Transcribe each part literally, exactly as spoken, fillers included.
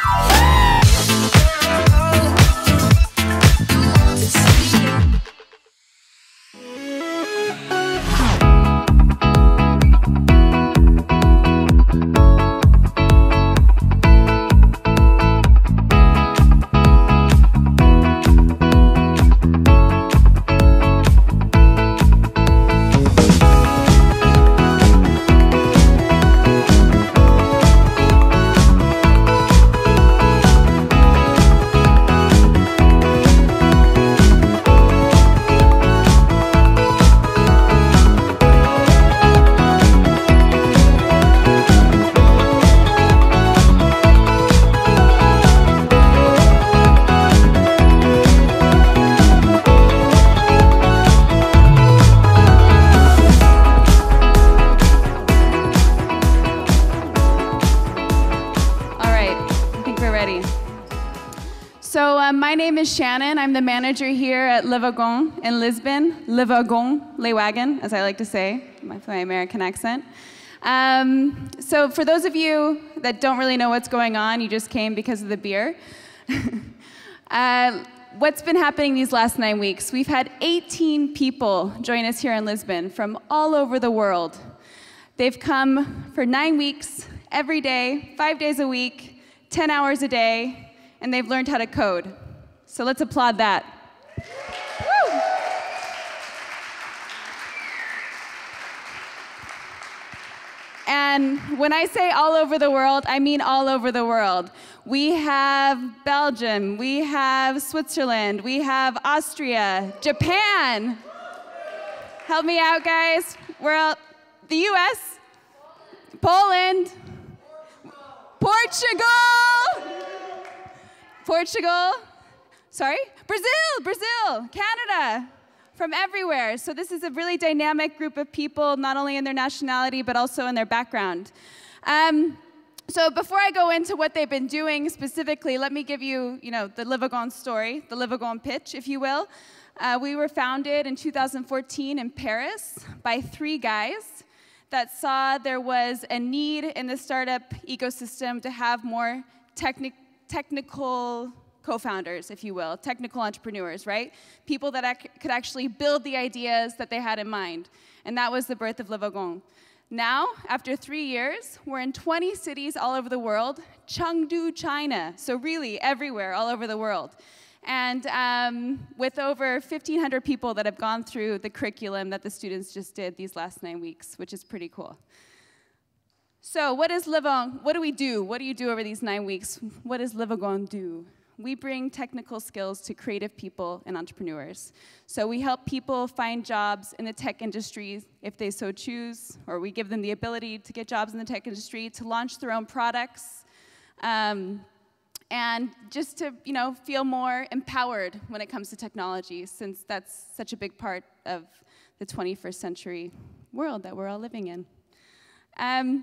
So um, my name is Shannon. I'm the manager here at Wagon in Lisbon. Wagon, Wagon, as I like to say, with my American accent. Um, so for those of you that don't really know what's going on, you just came because of the beer. uh, what's been happening these last nine weeks? We've had eighteen people join us here in Lisbon from all over the world. They've come for nine weeks, every day, five days a week, ten hours a day, and they've learned how to code. So let's applaud that. Woo! And when I say all over the world, I mean all over the world. We have Belgium, we have Switzerland, we have Austria, Japan. Help me out, guys. We're out. The U S, Poland, Portugal, Portugal, sorry, Brazil, Brazil, Canada, from everywhere. So this is a really dynamic group of people, not only in their nationality, but also in their background. Um, so before I go into what they've been doing specifically, let me give you, you know, the Wagon story, the Wagon pitch, if you will. Uh, we were founded in two thousand fourteen in Paris by three guys that saw there was a need in the startup ecosystem to have more techni technical co-founders, if you will, technical entrepreneurs, right? People that ac could actually build the ideas that they had in mind. And that was the birth of Wagon. Now, after three years, we're in twenty cities all over the world, Chengdu, China, so really everywhere, all over the world. And um, with over fifteen hundred people that have gone through the curriculum that the students just did these last nine weeks, which is pretty cool. So what is Wagon? What do we do? What do you do over these nine weeks? What does Wagon do? We bring technical skills to creative people and entrepreneurs. So we help people find jobs in the tech industry if they so choose, or we give them the ability to get jobs in the tech industry, to launch their own products, um, and just to, you know, feel more empowered when it comes to technology, since that's such a big part of the twenty-first century world that we're all living in. Um,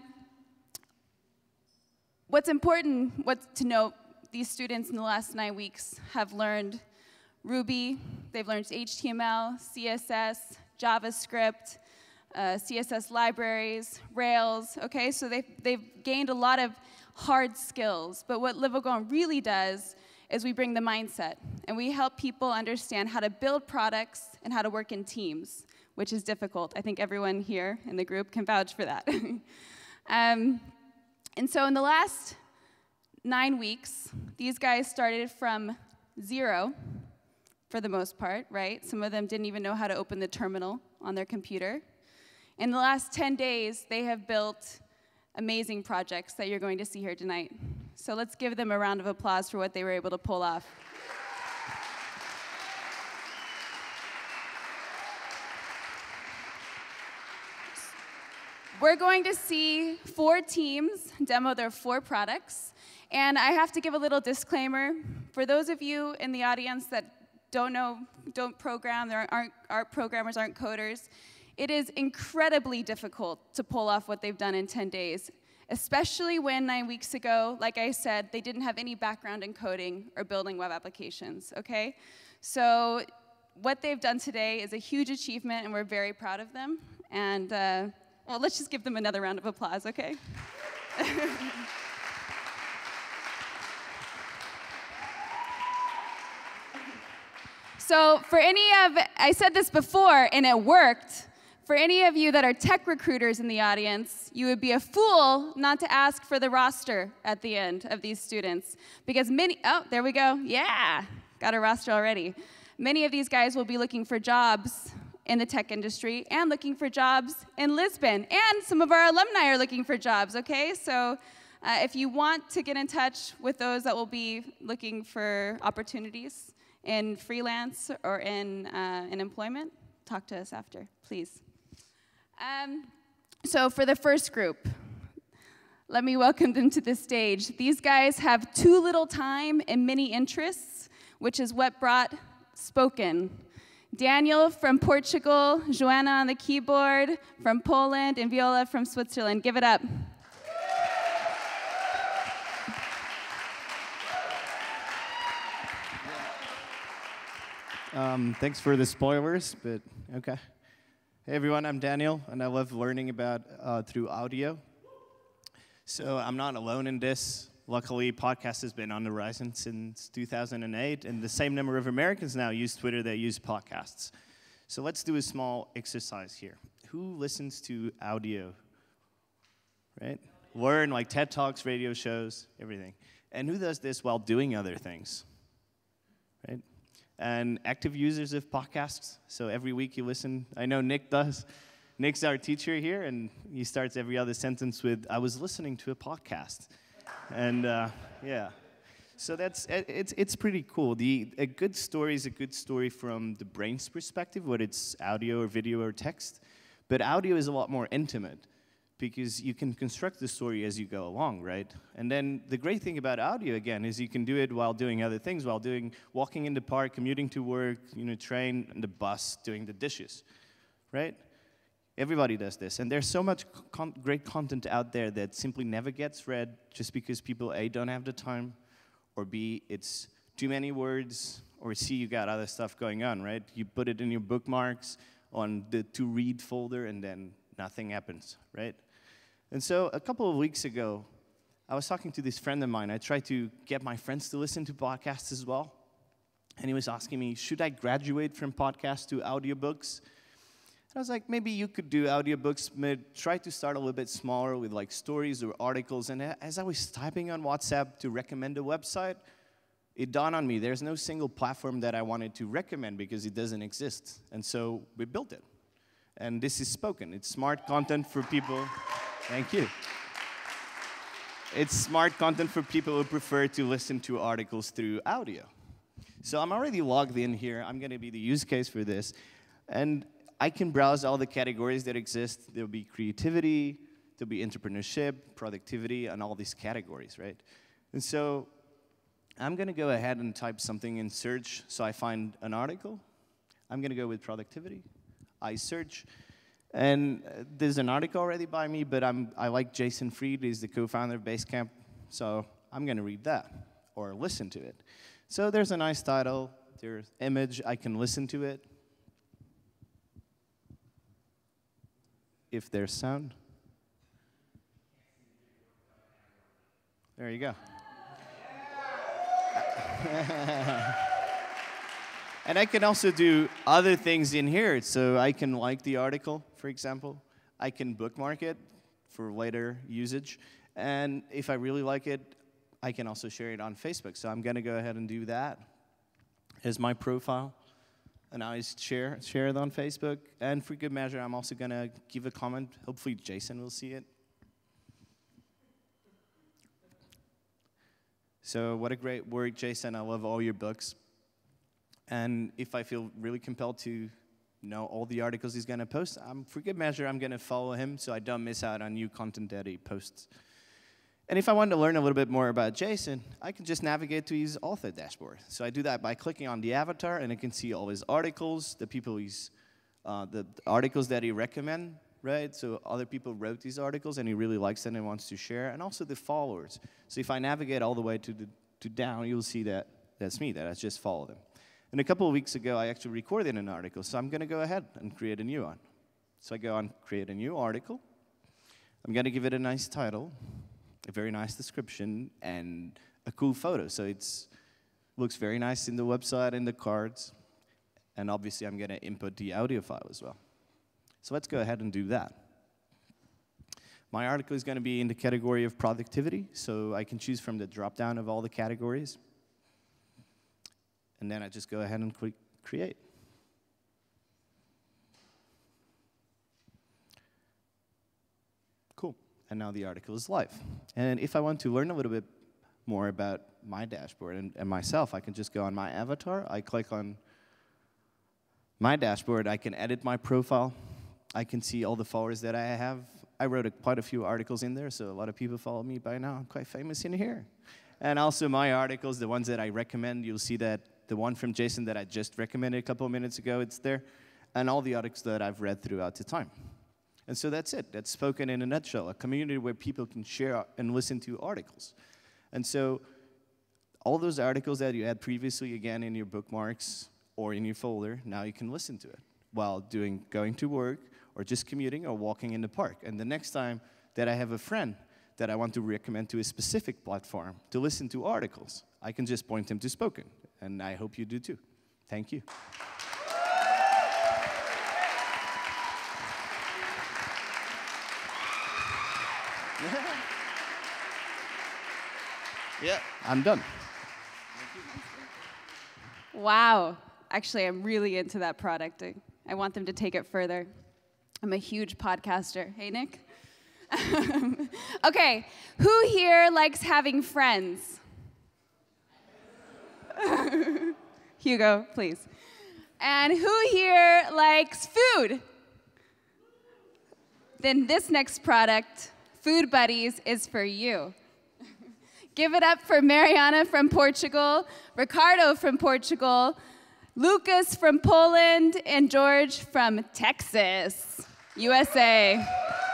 what's important what's to note, these students in the last nine weeks have learned Ruby, they've learned H T M L, C S S, JavaScript, uh, C S S libraries, Rails, okay? So they've, they've gained a lot of hard skills, but what Wagon really does is we bring the mindset, and we help people understand how to build products and how to work in teams, which is difficult. I think everyone here in the group can vouch for that. um, and so in the last nine weeks, these guys started from zero, for the most part, right? Some of them didn't even know how to open the terminal on their computer. In the last ten days, they have built amazing projects that you're going to see here tonight. So let's give them a round of applause for what they were able to pull off. We're going to see four teams demo their four products. And I have to give a little disclaimer. For those of you in the audience that don't know, don't program, there aren't, aren't programmers, aren't coders, it is incredibly difficult to pull off what they've done in ten days, especially when nine weeks ago, like I said, they didn't have any background in coding or building web applications, okay? So what they've done today is a huge achievement, and we're very proud of them. And, uh, well, let's just give them another round of applause, okay? So for any of, I said this before, and it worked. For any of you that are tech recruiters in the audience, you would be a fool not to ask for the roster at the end of these students. Because many, oh, there we go. Yeah, got a roster already. Many of these guys will be looking for jobs in the tech industry and looking for jobs in Lisbon. And some of our alumni are looking for jobs, okay? So uh, if you want to get in touch with those that will be looking for opportunities in freelance or in, uh, in employment, talk to us after, please. Um, so for the first group, let me welcome them to the stage. These guys have too little time and many interests, which is what brought Spoken. Daniel from Portugal, Joanna on the keyboard from Poland, and Viola from Switzerland. Give it up. Um, thanks for the spoilers, but okay. Hey everyone, I'm Daniel, and I love learning about uh, through audio. So I'm not alone in this. Luckily, podcast has been on the horizon since two thousand eight, and the same number of Americans now use Twitter that use podcasts. So let's do a small exercise here. Who listens to audio? Right? Learn like TED Talks, radio shows, everything. And who does this while doing other things? Right? And active users of podcasts. So every week you listen. I know Nick does. Nick's our teacher here, and he starts every other sentence with, I was listening to a podcast. And uh, yeah, so that's, it's, it's pretty cool. The, a good story is a good story from the brain's perspective, whether it's audio or video or text. But audio is a lot more intimate, because you can construct the story as you go along, right? And then the great thing about audio, again, is you can do it while doing other things, while doing, walking in the park, commuting to work, you know, train, and the bus, doing the dishes, right? Everybody does this. And there's so much con great content out there that simply never gets read just because people, A, don't have the time, or B, it's too many words, or C, you got other stuff going on, right? You put it in your bookmarks on the to-read folder, and then nothing happens, right? And so a couple of weeks ago, I was talking to this friend of mine. I tried to get my friends to listen to podcasts as well. And he was asking me, should I graduate from podcasts to audiobooks? And I was like, maybe you could do audiobooks, but try to start a little bit smaller with like stories or articles. And as I was typing on WhatsApp to recommend a website, it dawned on me, there's no single platform that I wanted to recommend because it doesn't exist. And so we built it. And this is Spoken. It's smart content for people. Thank you. It's smart content for people who prefer to listen to articles through audio. So I'm already logged in here. I'm going to be the use case for this. And I can browse all the categories that exist. There'll be creativity, there'll be entrepreneurship, productivity, and all these categories, right? And so I'm going to go ahead and type something in search so I find an article. I'm going to go with productivity. I search. And uh, there's an article already by me, but I'm, I like Jason Fried. He's the co-founder of Basecamp. So I'm going to read that or listen to it. So there's a nice title. There's image. I can listen to it. If there's sound. There you go. And I can also do other things in here. So I can like the article, for example. I can bookmark it for later usage. And if I really like it, I can also share it on Facebook. So I'm going to go ahead and do that as my profile. And I share, share it on Facebook. And for good measure, I'm also going to give a comment. Hopefully, Jason will see it. So what a great work, Jason. I love all your books. And if I feel really compelled to know all the articles he's going to post, um, for good measure, I'm going to follow him so I don't miss out on new content that he posts. And if I want to learn a little bit more about Jason, I can just navigate to his author dashboard. So I do that by clicking on the avatar, and I can see all his articles, the people he's, uh, the articles that he recommends, right? So other people wrote these articles, and he really likes them and wants to share, and also the followers. So if I navigate all the way to the to down, you'll see that that's me, that I just followed him. And a couple of weeks ago, I actually recorded an article, so I'm going to go ahead and create a new one. So I go on, create a new article. I'm going to give it a nice title, a very nice description, and a cool photo. So it looks very nice in the website and the cards. And obviously, I'm going to input the audio file as well. So let's go ahead and do that. My article is going to be in the category of productivity, so I can choose from the drop-down of all the categories. And then I just go ahead and click create. Cool. And now the article is live. And if I want to learn a little bit more about my dashboard and, and myself, I can just go on my avatar. I click on my dashboard. I can edit my profile. I can see all the followers that I have. I wrote a, quite a few articles in there, so a lot of people follow me by now. I'm quite famous in here. And also my articles, the ones that I recommend, you'll see that the one from Jason that I just recommended a couple of minutes ago, it's there. And all the articles that I've read throughout the time. And so that's it. That's spoken in a nutshell, a community where people can share and listen to articles. And so all those articles that you had previously, again, in your bookmarks or in your folder, now you can listen to it while doing, going to work, or just commuting, or walking in the park. And the next time that I have a friend that I want to recommend to a specific platform to listen to articles, I can just point him to Spoken. And I hope you do too. Thank you. Yeah, I'm done. Wow. Actually, I'm really into that product. I, I want them to take it further. I'm a huge podcaster. Hey, Nick? Okay, who here likes having friends? Hugo, please. And who here likes food? Then this next product, Food Buddies, is for you. Give it up for Mariana from Portugal, Ricardo from Portugal, Lucas from Poland, and George from Texas, U S A.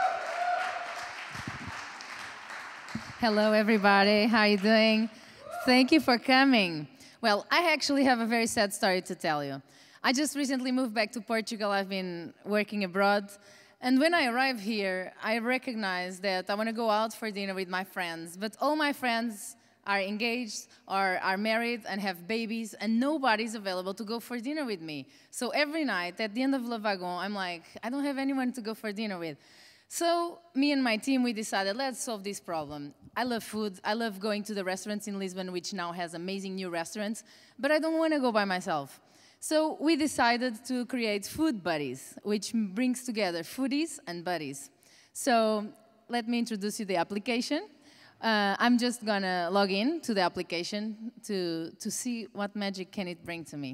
Hello, everybody. How are you doing? Thank you for coming. Well, I actually have a very sad story to tell you. I just recently moved back to Portugal. I've been working abroad. And when I arrived here, I recognized that I want to go out for dinner with my friends. But all my friends are engaged or are married and have babies, and nobody's available to go for dinner with me. So every night, at the end of Wagon, I'm like, I don't have anyone to go for dinner with. So me and my team, we decided, let's solve this problem. I love food. I love going to the restaurants in Lisbon, which now has amazing new restaurants, but I don't want to go by myself. So we decided to create Food Buddies, which brings together foodies and buddies. So let me introduce you the application. Uh, I'm just going to log in to the application to, to see what magic can it bring to me.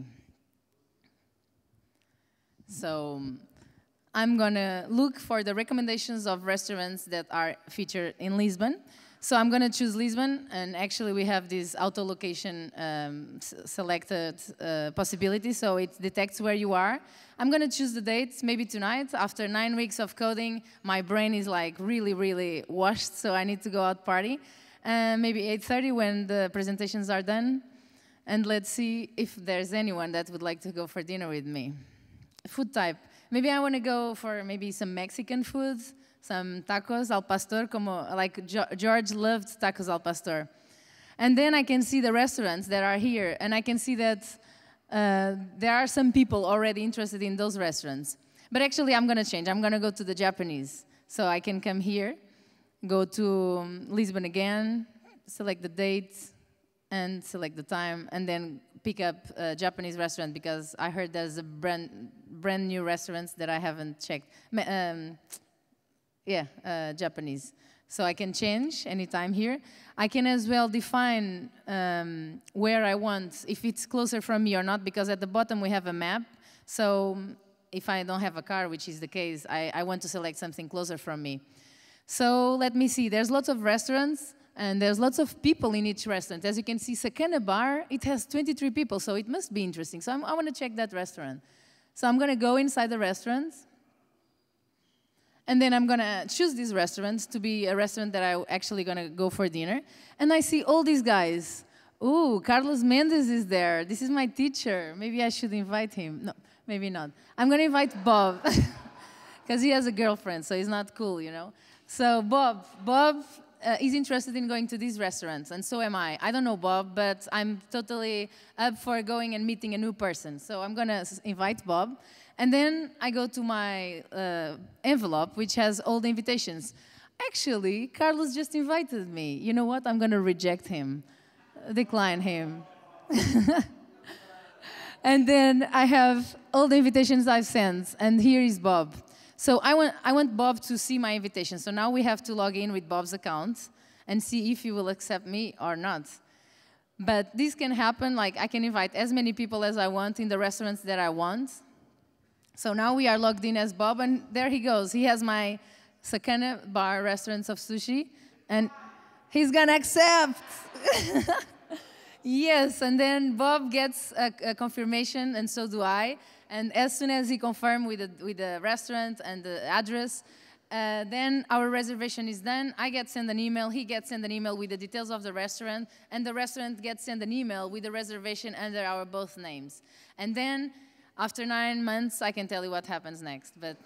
So I'm going to look for the recommendations of restaurants that are featured in Lisbon. So I'm going to choose Lisbon, and actually we have this auto-location um, selected uh, possibility, so it detects where you are. I'm going to choose the dates, maybe tonight. After nine weeks of coding, my brain is like really, really washed, so I need to go out party. Uh, maybe eight thirty when the presentations are done, and let's see if there's anyone that would like to go for dinner with me. Food type. Maybe I want to go for maybe some Mexican food. Some tacos al pastor, como, like George loved tacos al pastor. And then I can see the restaurants that are here, and I can see that uh, there are some people already interested in those restaurants. But actually, I'm going to change. I'm going to go to the Japanese. So I can come here, go to um, Lisbon again, select the date, and select the time, and then pick up a Japanese restaurant, because I heard there's a brand, brand new restaurants that I haven't checked. Um, Yeah, uh, Japanese. So I can change anytime here. I can as well define um, where I want, if it's closer from me or not, because at the bottom we have a map. So if I don't have a car, which is the case, I, I want to select something closer from me. So let me see. There's lots of restaurants, and there's lots of people in each restaurant. As you can see, Sakana Bar, it has twenty-three people, so it must be interesting. So I'm, I want to check that restaurant. So I'm going to go inside the restaurant. And then I'm going to choose this restaurant to be a restaurant that I'm actually going to go for dinner. And I see all these guys. Ooh, Carlos Mendes is there. This is my teacher. Maybe I should invite him. No, maybe not. I'm going to invite Bob, because he has a girlfriend, so he's not cool, you know. So Bob, Bob uh, is interested in going to these restaurants, and so am I. I don't know Bob, but I'm totally up for going and meeting a new person. So I'm going to invite Bob. And then I go to my uh, envelope, which has all the invitations. Actually, Carlos just invited me. You know what? I'm going to reject him, decline him. And then I have all the invitations I've sent, and here is Bob. So I want, I want Bob to see my invitation. So now we have to log in with Bob's account and see if he will accept me or not. But this can happen, like I can invite as many people as I want in the restaurants that I want. So now we are logged in as Bob, and there he goes. He has my Sakana bar restaurants of sushi, and he's gonna accept. Yes, and then Bob gets a, a confirmation, and so do I. And as soon as he confirms with the, with the restaurant and the address, uh, then our reservation is done. I get sent an email, he gets sent an email with the details of the restaurant, and the restaurant gets sent an email with the reservation under our both names. And then, after nine months, I can tell you what happens next. But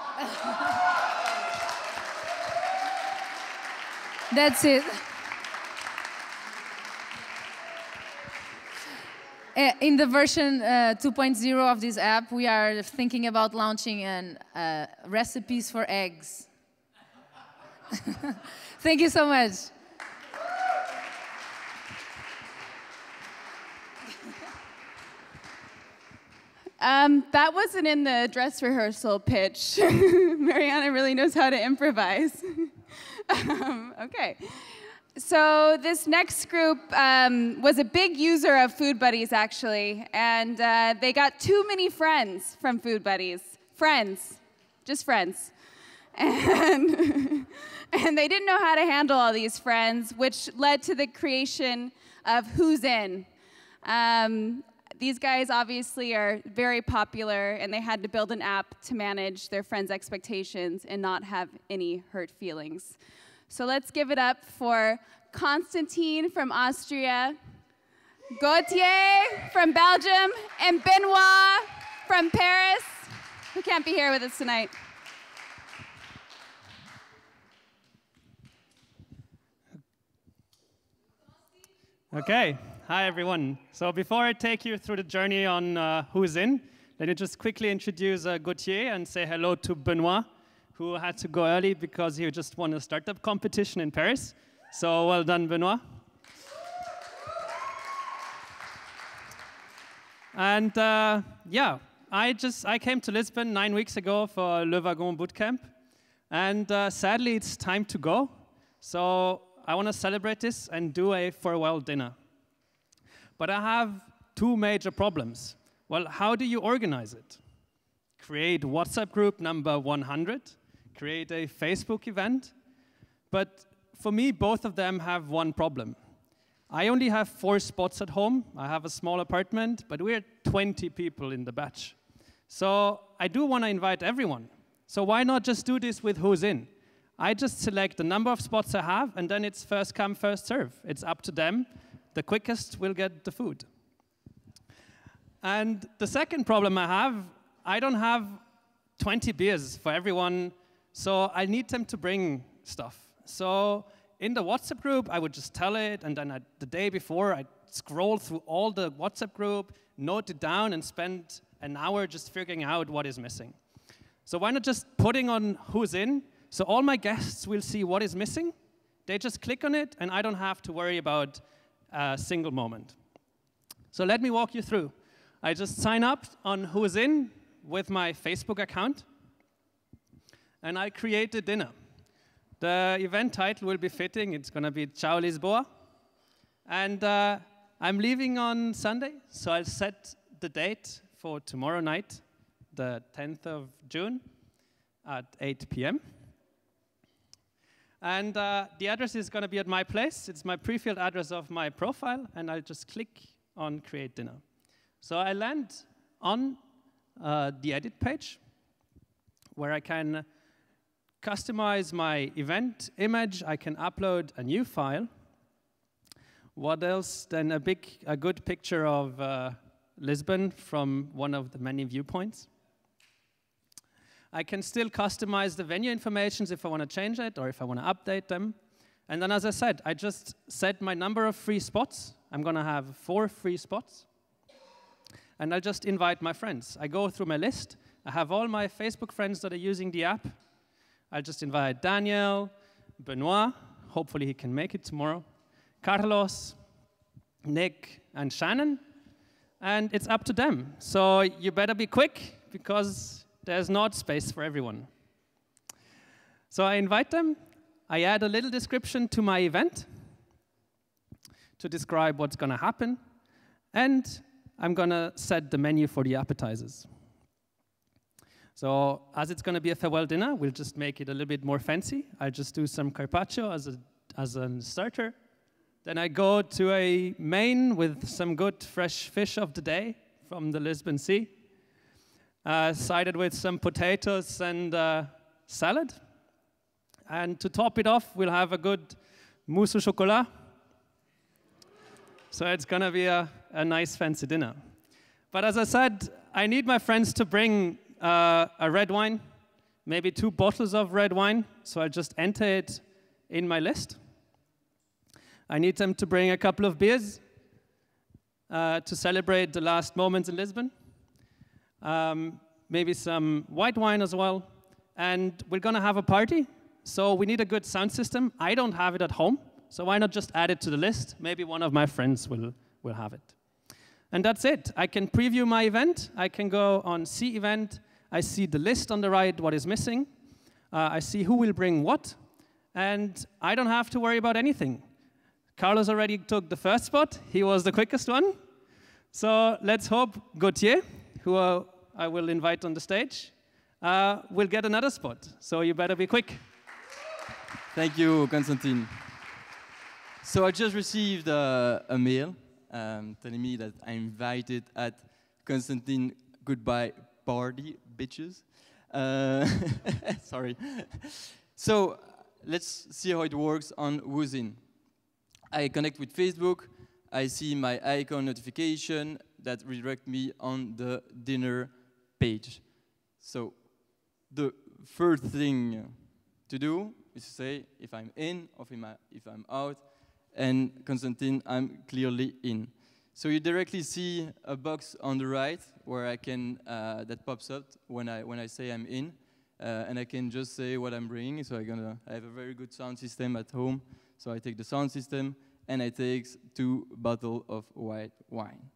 that's it. In the version uh, two point oh of this app, we are thinking about launching an, uh, recipes for eggs. Thank you so much. Um, that wasn't in the dress rehearsal pitch. Mariana really knows how to improvise. um, okay. So this next group um, was a big user of Food Buddies, actually, and uh, they got too many friends from Food Buddies. Friends, just friends. And, and they didn't know how to handle all these friends, which led to the creation of Who's In. Um, these guys obviously are very popular, and they had to build an app to manage their friends' expectations and not have any hurt feelings. So let's give it up for Constantine from Austria, Gauthier from Belgium, and Benoit from Paris, who can't be here with us tonight. Okay, hi everyone. So before I take you through the journey on uh, Who's In, let me just quickly introduce uh, Gauthier and say hello to Benoit, who had to go early because he just won a startup competition in Paris. So well done, Benoit. And uh, yeah, I just I came to Lisbon nine weeks ago for Le Wagon bootcamp, and uh, sadly it's time to go. So I want to celebrate this and do a farewell dinner. But I have two major problems. Well, how do you organize it? Create WhatsApp group number one hundred. Create a Facebook event. But for me, both of them have one problem. I only have four spots at home. I have a small apartment, but we're twenty people in the batch. So I do want to invite everyone. So why not just do this with Who's In? I just select the number of spots I have, and then it's first come, first serve. It's up to them. The quickest will get the food. And the second problem I have, I don't have twenty beers for everyone. So I need them to bring stuff. So in the WhatsApp group, I would just tell it, and then I, the day before, I'd scroll through all the WhatsApp group, note it down, and spend an hour just figuring out what is missing. So why not just putting on Who's In, so all my guests will see what is missing. They just click on it, and I don't have to worry about a single moment. So let me walk you through. I just sign up on Who's In with my Facebook account, and I create a dinner. The event title will be fitting. It's going to be Ciao Lisboa. And uh, I'm leaving on Sunday, so I'll set the date for tomorrow night, the tenth of June, at eight p m And uh, the address is going to be at my place. It's my pre-filled address of my profile, and I'll just click on Create Dinner. So I land on uh, the edit page, where I can customize my event image. I can upload a new file. What else? Then a big, a good picture of uh, Lisbon from one of the many viewpoints. I can still customize the venue informations if I want to change it or if I want to update them. And then, as I said, I just set my number of free spots. I'm going to have four free spots. And I'll just invite my friends. I go through my list. I have all my Facebook friends that are using the app. I'll just invite Daniel, Benoit, hopefully he can make it tomorrow, Carlos, Nick, and Shannon. And it's up to them. So you better be quick, because there's not space for everyone. So I invite them. I add a little description to my event to describe what's going to happen. And I'm going to set the menu for the appetizers. So as it's going to be a farewell dinner, we'll just make it a little bit more fancy. I'll just do some carpaccio as a, as a starter. Then I go to a main with some good fresh fish of the day from the Lisbon Sea, uh, sided with some potatoes and uh, salad. And to top it off, we'll have a good mousse au chocolat. So it's going to be a, a nice fancy dinner. But as I said, I need my friends to bring uh, a red wine, maybe two bottles of red wine. So I'll just enter it in my list. I need them to bring a couple of beers uh, to celebrate the last moments in Lisbon. Um, maybe some white wine as well. And we're going to have a party. So we need a good sound system. I don't have it at home. So why not just add it to the list? Maybe one of my friends will, will have it. And that's it. I can preview my event. I can go on See Event. I see the list on the right, what is missing. Uh, I see who will bring what. And I don't have to worry about anything. Carlos already took the first spot. He was the quickest one. So let's hope Gauthier, who uh, I will invite on the stage, uh, will get another spot. So you better be quick. Thank you, Constantine. So I just received uh, a mail um, telling me that I'm invited at Constantine goodbye party, bitches. Uh, sorry. So let's see how it works on Wagon. I connect with Facebook. I see my icon notification that redirect me on the dinner page. So the first thing to do is to say if I'm in or if I'm out. And Constantine, I'm clearly in. So you directly see a box on the right where I can uh, that pops up when I when I say I'm in, uh, and I can just say what I'm bringing. So I'm gonna I have a very good sound system at home. So I take the sound system and I take two bottles of white wine.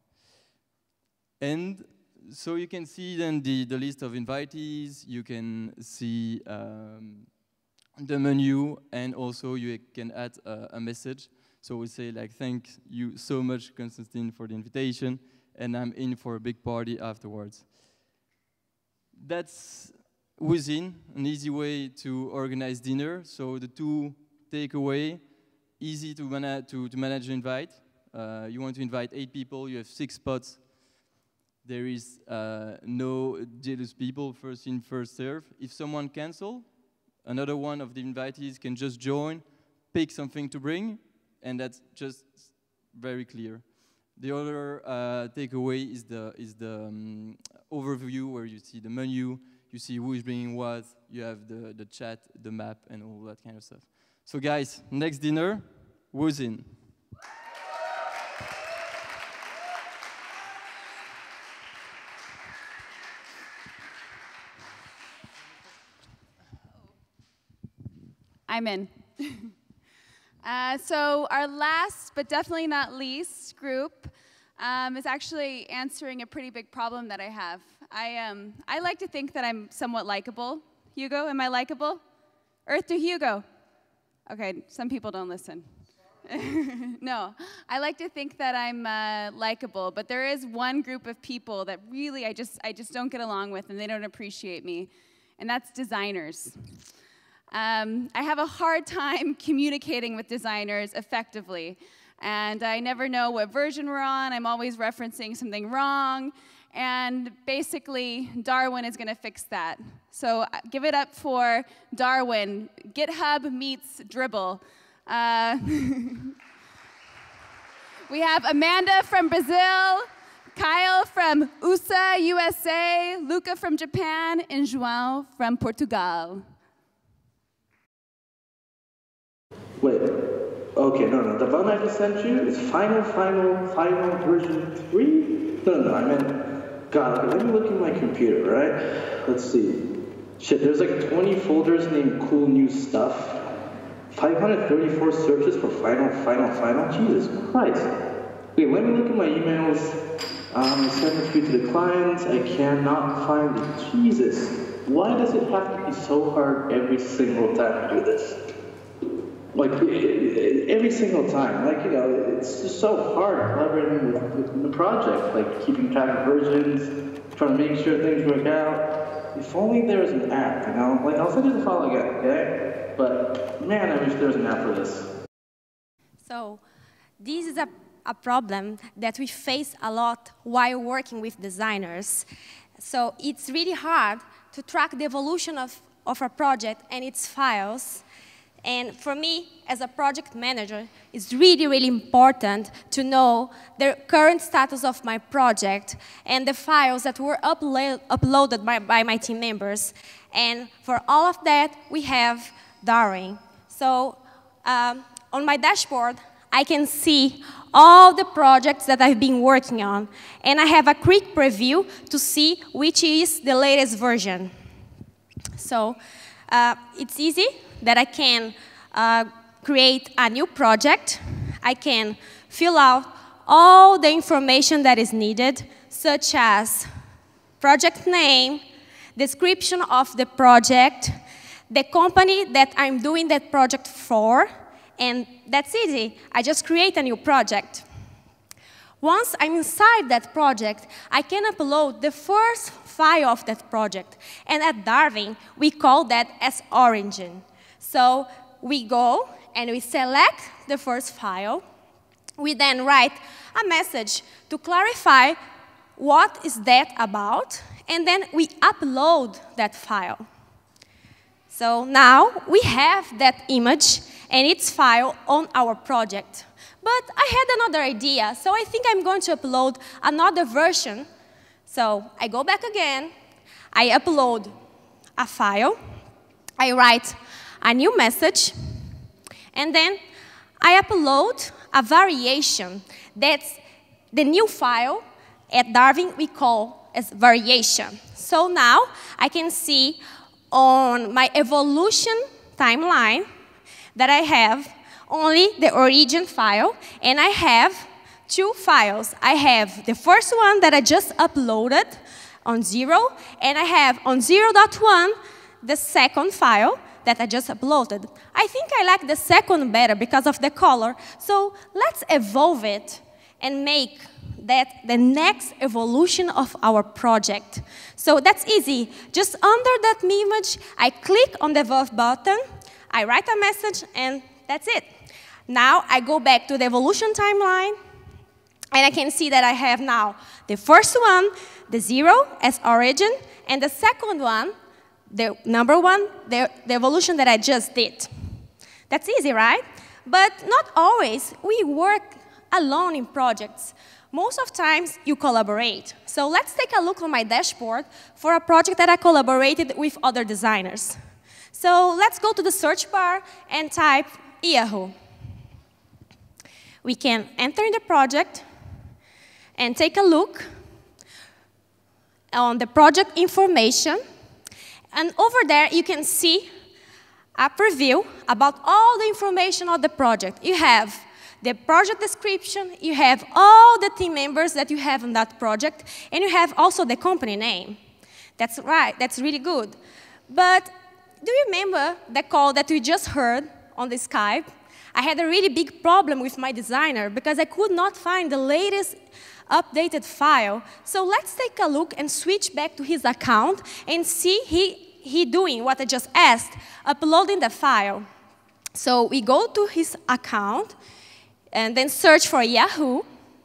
And so you can see then the the list of invitees. You can see um, the menu, and also you can add uh, a message. So we say like, thank you so much, Constantine, for the invitation, and I'm in for a big party afterwards. That's within an easy way to organize dinner. So the two takeaway, easy to, mana to, to manage an invite. Uh, you want to invite eight people, you have six spots. There is uh, no jealous people, first in, first serve. If someone cancel, another one of the invitees can just join, pick something to bring, and that's just very clear. The other uh, takeaway is the, is the um, overview where you see the menu, you see who is bringing what, you have the, the chat, the map, and all that kind of stuff. So guys, next dinner, who's in? I'm in. uh, so our last, but definitely not least, group um, is actually answering a pretty big problem that I have. I, um, I like to think that I'm somewhat likable. Hugo, am I likable? Earth to Hugo. Okay, some people don't listen. No, I like to think that I'm uh, likable, but there is one group of people that really I just, I just don't get along with, and they don't appreciate me, and that's designers. Um, I have a hard time communicating with designers effectively, and I never know what version we're on. I'm always referencing something wrong, and basically, Darwin is going to fix that. So uh, give it up for Darwin. GitHub meets Dribble. Uh, we have Amanda from Brazil, Kyle from U S A, U S A, Luca from Japan, and João from Portugal. Wait. Okay, no, no, the one I just sent you is final, final, final version three? No, no, no, I meant, God, okay, let me look at my computer, right? Let's see. Shit, there's like twenty folders named cool new stuff. five hundred thirty-four searches for final, final, final. Jesus Christ. Wait, let me look at my emails. Um, I sent a few to the clients. I cannot find it. Jesus. Why does it have to be so hard every single time I do this? Like, every single time. Like, you know, it's just so hard collaborating with, with the project. Like, keeping track of versions, trying to make sure things work out. If only there was an app, you know? Like, I'll send you the file again, okay? But, man, I wish there was an app for this. So, this is a, a problem that we face a lot while working with designers. So, it's really hard to track the evolution of, of a project and its files. And for me, as a project manager, it's really, really important to know the current status of my project and the files that were uplo uploaded by, by my team members. And for all of that, we have Darwin. So um, on my dashboard, I can see all the projects that I've been working on. And I have a quick preview to see which is the latest version. So uh, it's easy that I can uh, create a new project. I can fill out all the information that is needed, such as project name, description of the project, the company that I'm doing that project for, and that's easy. I just create a new project. Once I'm inside that project, I can upload the first file of that project. And at Darwin, we call that as origin. So we go and we select the first file. We then write a message to clarify what is that about, and then we upload that file. So now we have that image and its file on our project. But I had another idea, so I think I'm going to upload another version. So I go back again, I upload a file, I write a new message, and then I upload a variation. That's the new file at Darwin we call as variation. So now I can see on my evolution timeline that I have only the origin file, and I have two files. I have the first one that I just uploaded on zero, and I have on zero point one the second file that I just uploaded. I think I like the second better because of the color, so let's evolve it and make that the next evolution of our project. So that's easy. Just under that image, I click on the Evolve button, I write a message, and that's it. Now I go back to the evolution timeline, and I can see that I have now the first one, the zero as origin, and the second one, the number one, the, the evolution that I just did. That's easy, right? But not always. We work alone in projects. Most of times, you collaborate. So let's take a look on my dashboard for a project that I collaborated with other designers. So let's go to the search bar and type Yahoo. We can enter in the project and take a look on the project information. And over there, you can see a preview about all the information of the project. You have the project description, you have all the team members that you have on that project, and you have also the company name. That's right, that's really good. But do you remember the call that we just heard on the Skype? I had a really big problem with my designer because I could not find the latest updated file. So let's take a look and switch back to his account and see he, he doing what I just asked, uploading the file. So we go to his account and then search for Yahoo.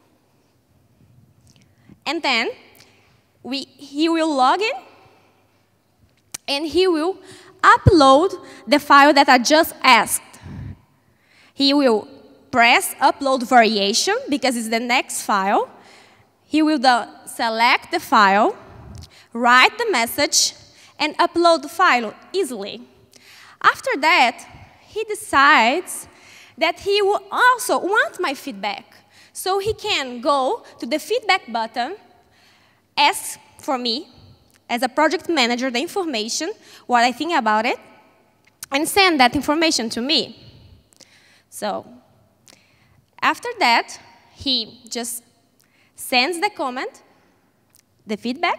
And then we, he will log in and he will upload the file that I just asked. He will press upload variation because it's the next file. He will select the file, write the message, and upload the file easily. After that, he decides that he will also want my feedback. So he can go to the feedback button, ask for me, as a project manager, the information, what I think about it, and send that information to me. So after that, he just sends the comment, the feedback,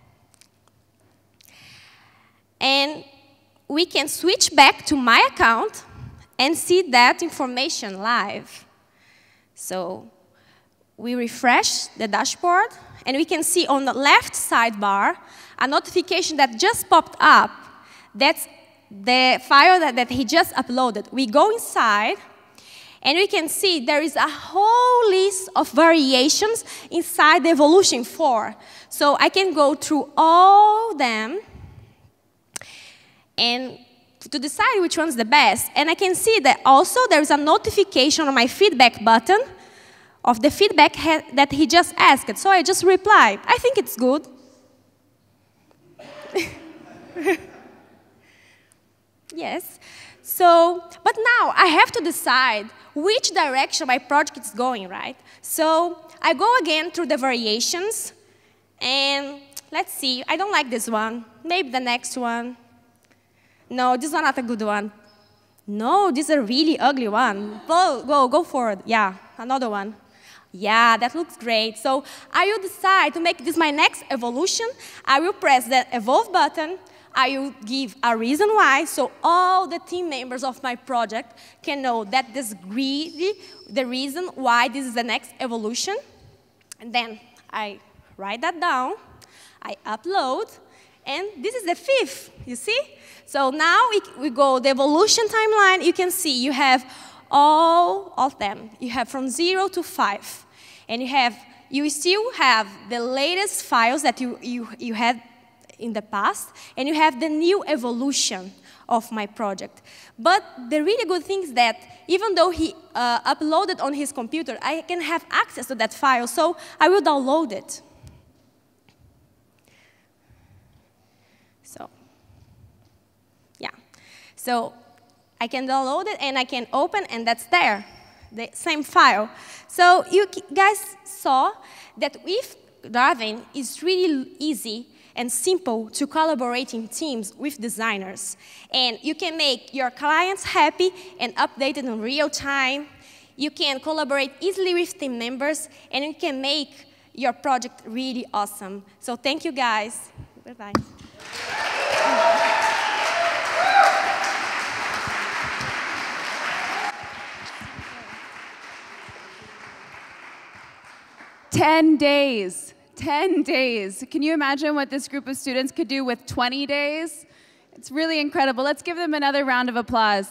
and we can switch back to my account and see that information live. So we refresh the dashboard, and we can see on the left sidebar a notification that just popped up. That's the file that, that he just uploaded. We go inside, and we can see there is a whole list of variations inside the evolution four. So I can go through all of them and to decide which one's the best. And I can see that also there is a notification on my feedback button of the feedback that he just asked. So I just reply, I think it's good. Yes. So, but now I have to decide which direction my project is going, right? So I go again through the variations, and let's see, I don't like this one. Maybe the next one. No, this is not a good one. No, this is a really ugly one. Go, go, go forward. Yeah, another one. Yeah, that looks great. So I will decide to make this my next evolution. I will press the Evolve button. I will give a reason why, so all the team members of my project can know that this is really the reason why this is the next evolution. And then I write that down, I upload, and this is the fifth, you see? So now we, we go the evolution timeline. You can see you have all of them. You have from zero to five. And you have, you still have the latest files that you, you, you had in the past, and you have the new evolution of my project. But the really good thing is that even though he uh, uploaded on his computer, I can have access to that file, so I will download it. So, yeah. So I can download it, and I can open, and that's there, the same file. So you guys saw that with Wagon, it's really easy and simple to collaborate in teams with designers. And you can make your clients happy and update it in real time. You can collaborate easily with team members, and you can make your project really awesome. So thank you, guys. Bye-bye. ten days. ten days. Can you imagine what this group of students could do with twenty days? It's really incredible. Let's give them another round of applause.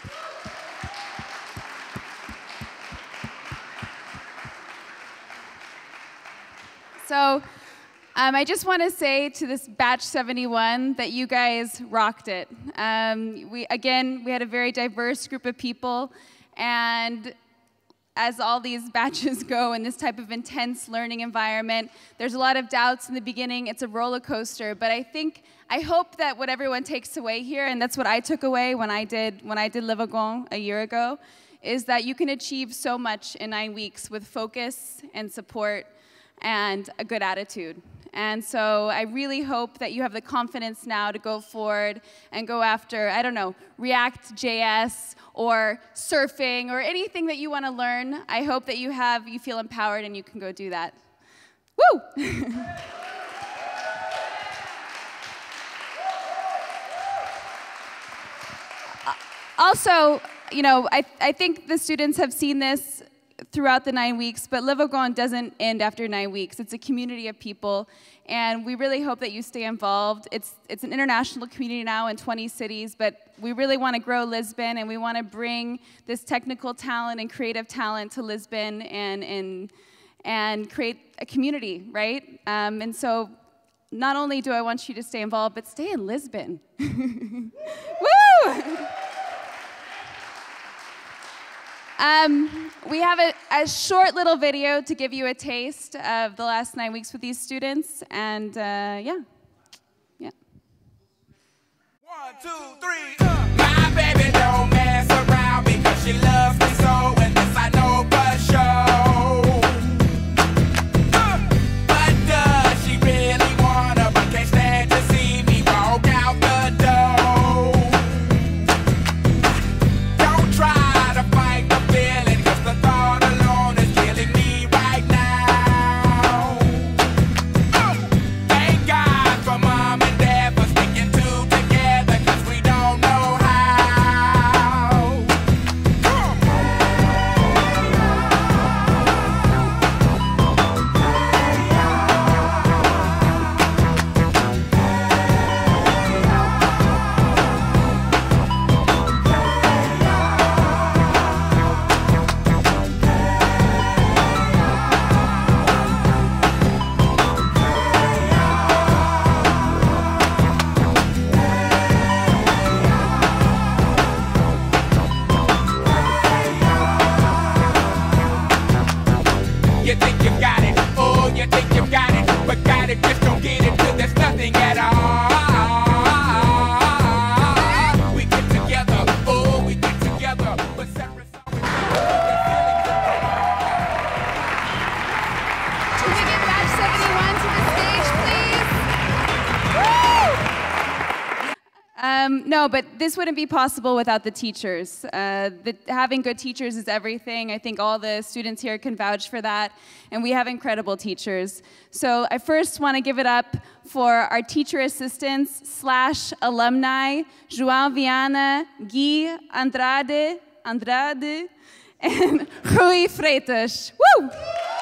So um, I just want to say to this batch seventy-one that you guys rocked it. Um, we, again, we had a very diverse group of people, and as all these batches go in this type of intense learning environment, there's a lot of doubts in the beginning. It's a roller coaster, but I think, I hope that what everyone takes away here, and that's what I took away when I did, when I did Wagon a year ago, is that you can achieve so much in nine weeks with focus and support and a good attitude. And so I really hope that you have the confidence now to go forward and go after, I don't know, React J S or surfing or anything that you want to learn. I hope that you have, you feel empowered and you can go do that. Woo! Also, you know, I, I think the students have seen this throughout the nine weeks, but Wagon doesn't end after nine weeks. It's a community of people, and we really hope that you stay involved. It's, it's an international community now in twenty cities, but we really want to grow Lisbon, and we want to bring this technical talent and creative talent to Lisbon and, and, and create a community, right? Um, and so not only do I want you to stay involved, but stay in Lisbon. Woo! Um, we have a, a short little video to give you a taste of the last nine weeks with these students, and uh, yeah, yeah. One, two, three, uh. My baby don't mess around because she loves me. you think you've got it, but got it, just don't get it till there's nothing at all. We get together, oh, we get together, but separate. Can we get batch seventy-one to the stage, please? Woo! Um, no, but this wouldn't be possible without the teachers. Uh, the, having good teachers is everything. I think all the students here can vouch for that, and we have incredible teachers. So I first want to give it up for our teacher assistants slash alumni, João Viana, Gui Andrade, Andrade, and Rui Freitas. Woo!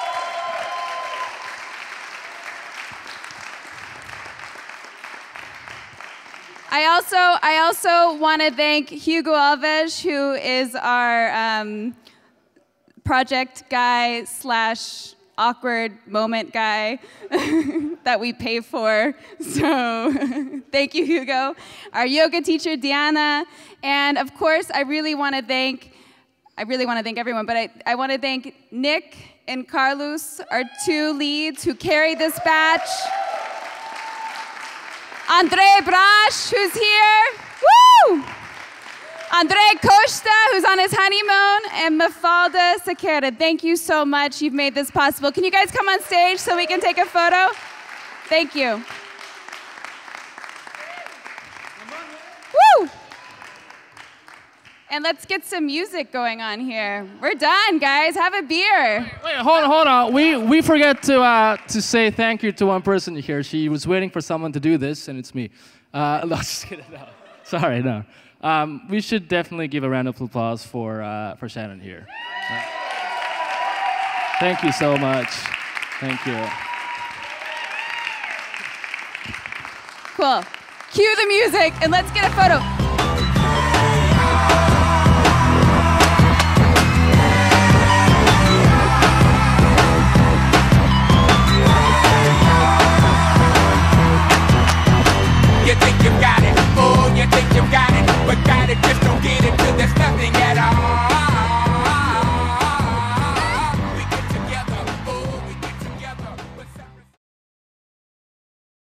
I also, I also want to thank Hugo Alves, who is our um, project guy slash awkward moment guy that we pay for. So thank you, Hugo. Our yoga teacher, Diana. And of course, I really want to thank, I really want to thank everyone, but I, I want to thank Nick and Carlos, our two leads who carried this batch. Andre Brás, who's here. Woo! Andre Costa, who's on his honeymoon, and Mafalda Sequeira. Thank you so much. You've made this possible. Can you guys come on stage so we can take a photo? Thank you. Woo! And let's get some music going on here. We're done, guys. Have a beer. Wait, wait hold on, hold on. We we forget to uh, to say thank you to one person here. She was waiting for someone to do this, and it's me. Uh, no, just kidding. No. Sorry, no. Um, we should definitely give a round of applause for uh, for Shannon here. Uh, thank you so much. Thank you. Cool. Cue the music, and let's get a photo.